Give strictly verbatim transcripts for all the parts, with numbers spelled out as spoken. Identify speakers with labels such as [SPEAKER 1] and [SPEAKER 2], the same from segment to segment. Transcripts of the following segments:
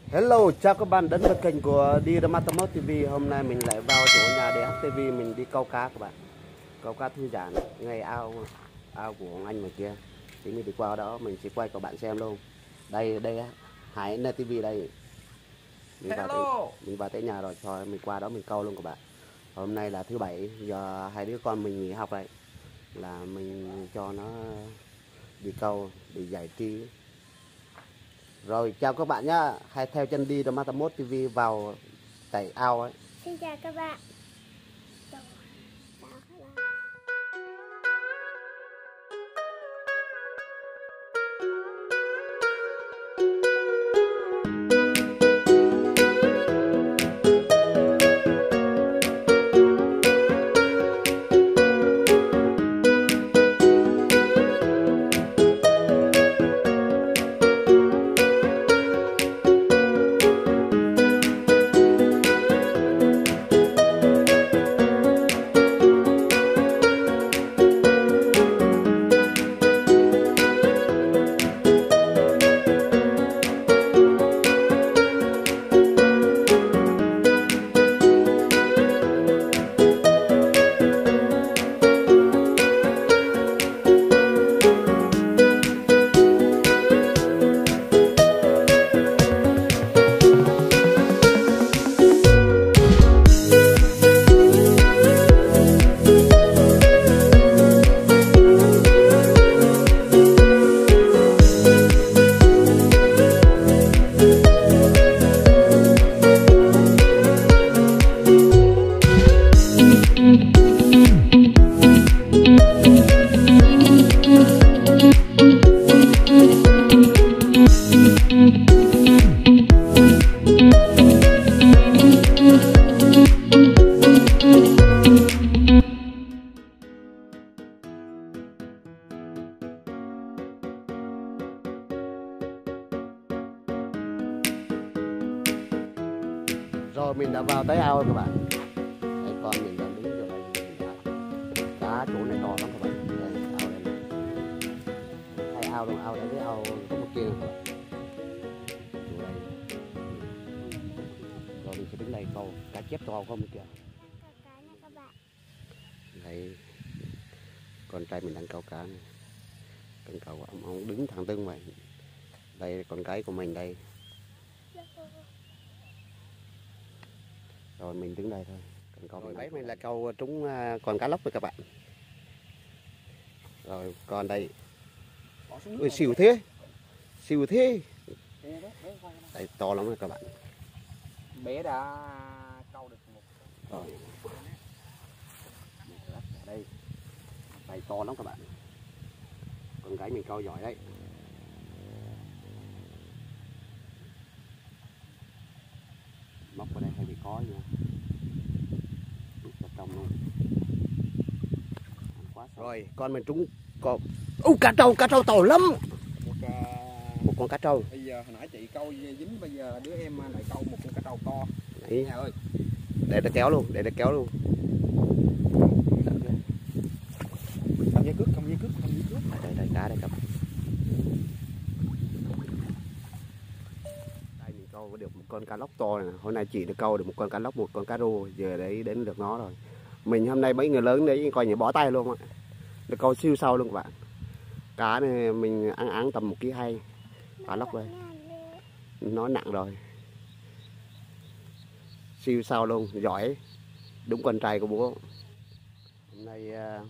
[SPEAKER 1] Hello, chào các bạn đến với kênh của Diramatamos ti vi. Hôm nay mình lại vào chỗ nhà đê hát ti vi mình đi câu cá các bạn. Câu cá thư giãn ngay ao ao của anh ngoài kia. Thì mình đi qua đó mình sẽ quay cho bạn xem luôn. Đây đây Hải en ti vi đây. Mình vào tới, mình vào tới nhà rồi, thôi mình qua đó mình câu luôn các bạn. Hôm nay là thứ bảy, giờ hai đứa con mình nghỉ học đây. Là mình cho nó đi câu để giải trí. Rồi chào các bạn nhá, hãy theo chân Diramatamos ti vi vào tại ao ấy.
[SPEAKER 2] Xin chào các bạn. Chào các bạn.
[SPEAKER 1] Rồi mình đã vào tới ao rồi các bạn. Đấy, con mình đang đứng ở đây. Cá chỗ này to lắm các bạn. Đây, ao đây này. Hai ao luôn, ao đấy với ao có một kia các bạn. Chỗ đây. Rồi mình sẽ đứng đây câu cá chép to không kìa. Đây, con trai mình đang câu cá này. Con câu ông, ông đứng thẳng tưng vậy. Đây con cái của mình đây. Rồi mình đứng đây thôi. Còn con mình đấy mình là câu trúng con cá lóc với các bạn. Rồi còn đây. Ui, xỉu thế. Xỉu thế. Đây to lắm rồi các bạn.
[SPEAKER 3] Bé đã câu được một.
[SPEAKER 1] Rồi. Đây. Đây to lắm các bạn. Con gái mình câu giỏi đấy. Móc vào đây hay bị khó nha. Đút vào trong luôn. Rồi con mình trúng con. Ô cá trâu, cá trâu to lắm.
[SPEAKER 3] Một, uh,
[SPEAKER 1] một con cá trâu.
[SPEAKER 3] Bây giờ hồi nãy chị câu dính, bây giờ đứa em lại câu một con cá trâu to.
[SPEAKER 1] Đấy.
[SPEAKER 3] Nhà ơi.
[SPEAKER 1] Để nó kéo luôn, để nó kéo luôn.
[SPEAKER 3] Không dây cước, không dây cước, không dây cước.
[SPEAKER 1] Đây đây cá đây các bạn. Đây mình câu được một con cá lóc to này. Hôm nay chị được câu được một con cá lóc, một con cá rô, giờ đấy đến được nó rồi. Mình hôm nay mấy người lớn đấy coi như bỏ tay luôn ạ. Được câu siêu sâu luôn các bạn. Cá này mình ăn ăn tầm một ký hay. Cá lóc đây. Nó nặng rồi. Siêu sâu luôn, giỏi. Đúng con trai của bố. Hôm nay uh,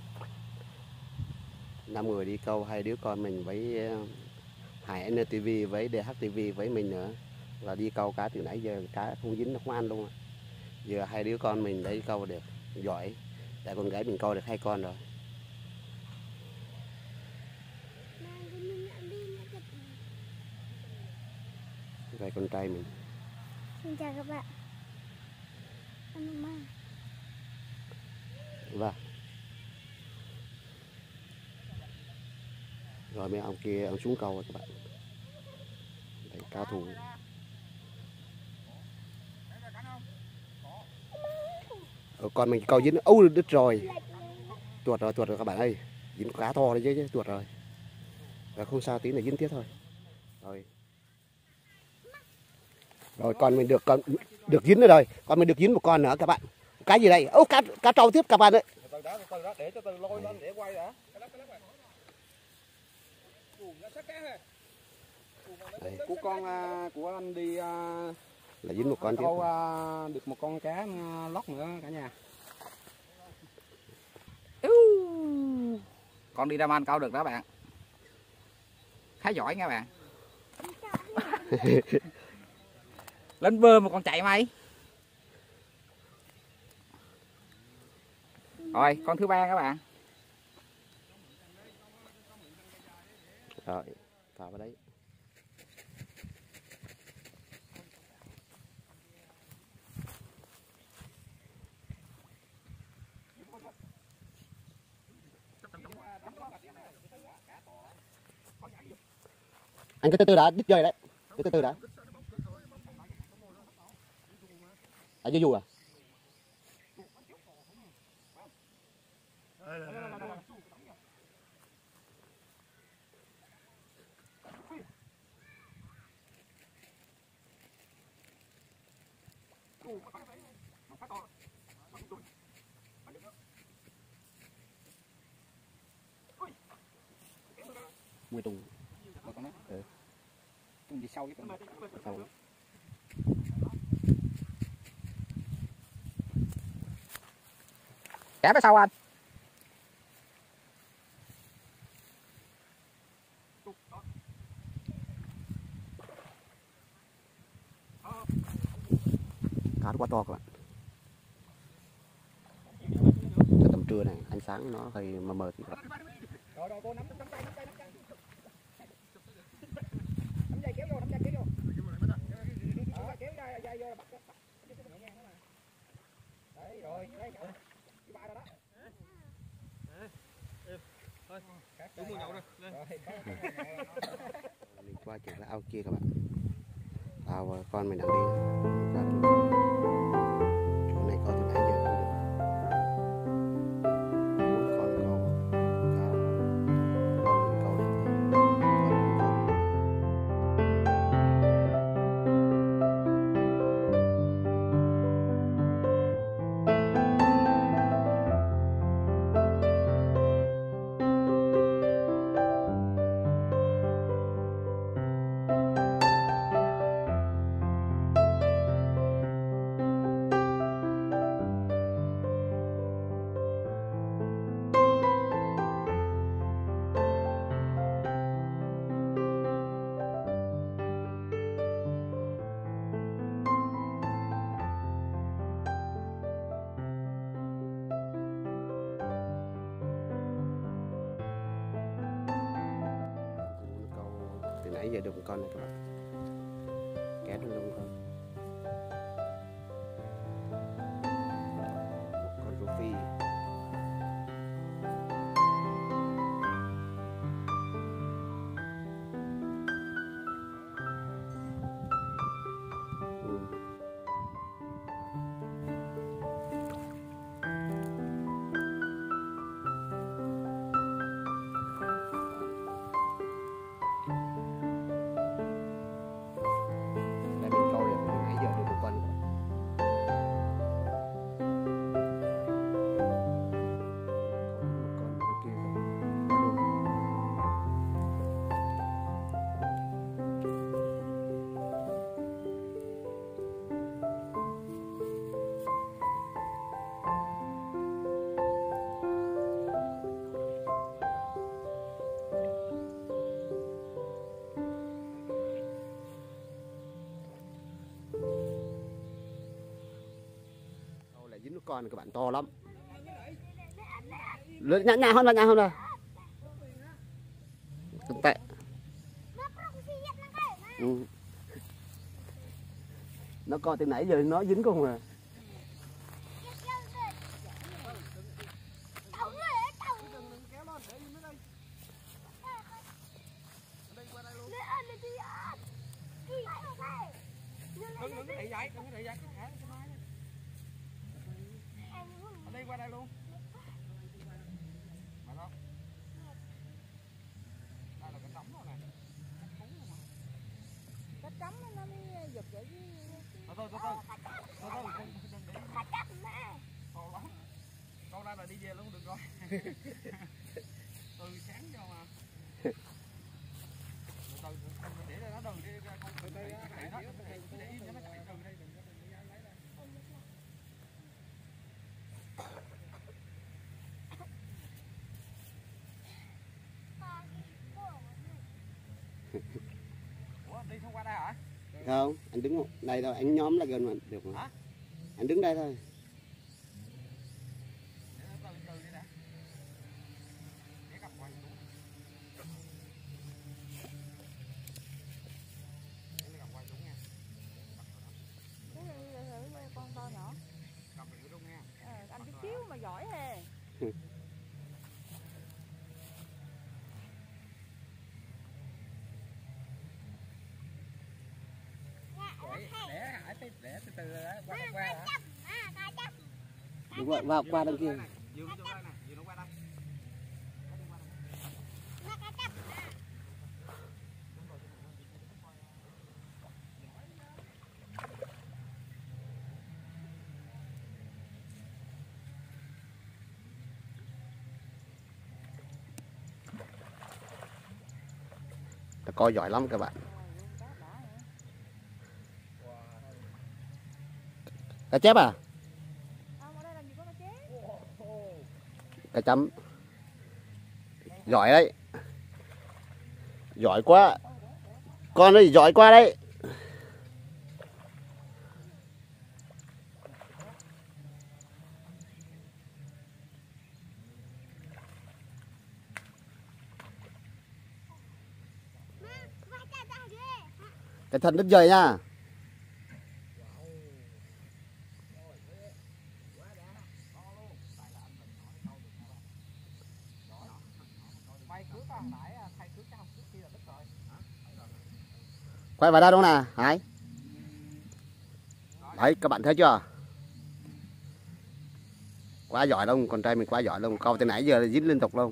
[SPEAKER 1] năm người đi câu, hai đứa con mình với uh, Hải en ti vi với đê hát ti vi với mình nữa. Là đi câu cá từ nãy giờ cá không dính nó không ăn luôn. Giờ hai đứa con mình đấy câu được giỏi. Tại con gái mình câu được hai con rồi. Đây con trai mình.
[SPEAKER 2] Xin chào các bạn.
[SPEAKER 1] Vâng. Rồi mấy ông kia ông xuống câu rồi các bạn. Đây cá thù. Ở con mình câu dính, ôi đứt rồi. Tuột rồi, tuột rồi các bạn ơi. Dính cá to đấy chứ, chứ tuột rồi. Và không sao, tí nữa dính tiếp thôi. Rồi. Rồi con mình được con được dính nữa rồi, con mình được dính một con nữa các bạn. Cái gì đây? Ô cá cá trâu tiếp các bạn ơi.
[SPEAKER 3] Từ đó, từ đó để cho từ lôi lên để quay đã. Của con của anh đi
[SPEAKER 1] Là dính một con tiếp.
[SPEAKER 3] câu được một con cá lóc nữa cả nhà. Con đi ra man câu được đó bạn. Khá giỏi nha bạn. Lên bơi mà còn chạy mày. Rồi con thứ ba các bạn.
[SPEAKER 1] Rồi thả vào đấy. Anh cứ từ từ đã, đứt dây đấy. Cứ từ từ đã. À vô dù à? Mười tùng. Ừ.
[SPEAKER 3] Tùng đi sau với
[SPEAKER 1] Sau.
[SPEAKER 3] Cá phía sau anh.
[SPEAKER 1] Cá nó quá to các bạn. Cho tầm trưa này ánh sáng nó hơi mờ mờ thì các bạn.
[SPEAKER 3] Rồi rồi cô nắm nắm tay nắm tay nắm tay. Nắm dây kéo vô, nắm dây kéo vô. Đó, kéo dây dây vô là bắt. Đấy rồi, đấy cả. Cái ba rồi đó. Thôi, đúng rồi nhậu rồi.
[SPEAKER 1] Mình qua chuyển lại ao kia các bạn. Ao con mình đang đi ra chỗ này có từ nãy giờ không được. Muốn con câu cá con mình câu được thì con mình câu. Từ nãy giờ được một con này các bạn. Kéo nó luôn con. Một con rô phi. Ừ. Đây mình câu được từ nãy giờ được một con các bạn. Còn một con ở kia các bạn. Có luôn. Câu là dính một con các bạn, to lắm. Lớn nhả nhả hơn là nhả hơn rồi. Không tệ. Ừ. Nó còn từ nãy giờ nó dính không à.
[SPEAKER 3] Đừng đừng đẩy dậy, đừng đẩy dậy. Anh đi qua đây luôn. Mà không? Đây là cái tấm rồi nè.
[SPEAKER 2] Cái trống nó mới giật vậy chứ.
[SPEAKER 3] từ từ từ từ từ con đừng để
[SPEAKER 2] Cá chép mẹ.
[SPEAKER 3] to lắm. Con ra là đi về luôn được rồi. Từ sáng cho mà. Từ từ mình để nó đừng đi con từ từ chạy đó. Để im cho nó chạy từ đây đừng có đừng có lấy ra. Ủa đi thông qua đây hả?
[SPEAKER 1] Không, anh đứng đây thôi, anh nhóm là gần mà được mà.
[SPEAKER 3] Hả?
[SPEAKER 1] Anh đứng đây thôi.
[SPEAKER 3] Để nó từ từ đi đã. Để gặp quay xuống. Để gặp quay xuống nha.
[SPEAKER 2] Con to nhỏ.
[SPEAKER 3] Gặp được luôn nha.
[SPEAKER 2] Ờ, anh chút xíu mà giỏi he.
[SPEAKER 3] Để hải để từ từ qua qua hả?
[SPEAKER 1] Đúng rồi, vào qua đằng kia.
[SPEAKER 3] Dường cho đây nè, dường nó qua đây.
[SPEAKER 1] Coi giỏi lắm các bạn. Cá chép à? Cá chấm. Giỏi đấy. Giỏi quá. Con ơi giỏi quá đấy. Cái thân đứt rời nha. Quay vào đây đâu nè, Hải. Đấy, các bạn thấy chưa? Quá giỏi luôn, con trai mình quá giỏi luôn, câu từ nãy giờ dính liên tục luôn.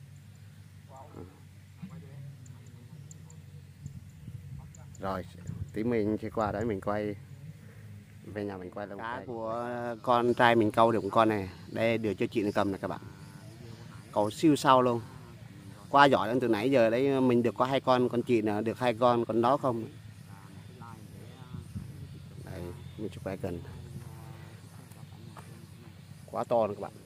[SPEAKER 1] Rồi, tí mình sẽ qua đấy mình quay về nhà mình quay luôn. Cá của con trai mình câu được một con này, đây đưa cho chị này cầm này các bạn. Câu siêu sâu luôn. Quá giỏi luôn, từ nãy giờ đấy mình được có hai con, con chị nào được hai con, con đó không. Đây, mình chụp quay gần. Quá to luôn các bạn.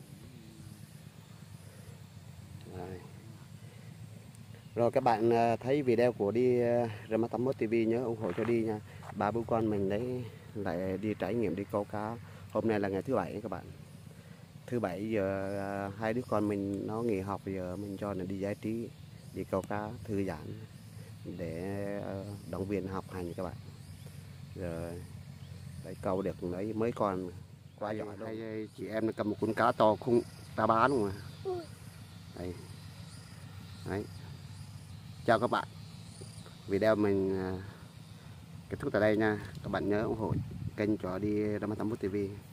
[SPEAKER 1] Đây. Rồi các bạn thấy video của đi Rama tám mốt ti vi nhớ ủng hộ cho đi nha. Ba bố con mình đấy lại đi trải nghiệm đi câu cá. Hôm nay là ngày thứ bảy các bạn. Thứ bảy giờ hai đứa con mình nó nghỉ học, giờ mình cho nó đi giải trí, đi câu cá thư giãn để động viên học hành các bạn. Giờ đấy câu được lấy mấy con quá giỏi. Hay chị em nó cầm một con cá to không ta bán luôn mà. Đây. Đấy. Chào các bạn, video mình kết thúc tại đây nha. Các bạn nhớ ủng hộ kênh cho đi Rama tám mốt ti vi.